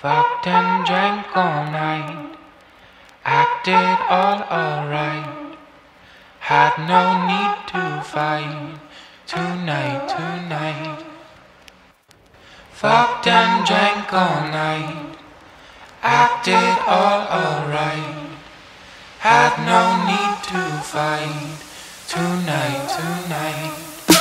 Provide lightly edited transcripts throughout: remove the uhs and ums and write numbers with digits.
Fucked and drank all night, acted all alright. Had no need to fight tonight. Fucked and drank all night, acted all alright. Had no need to fight tonight.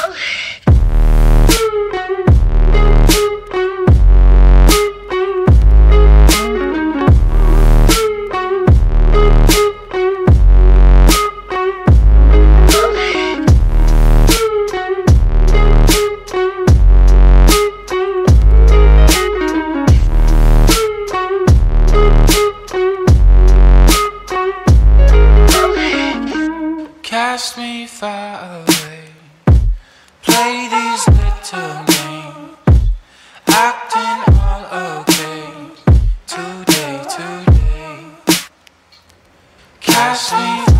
Cast me far away, play these little games, acting all okay today. Cast me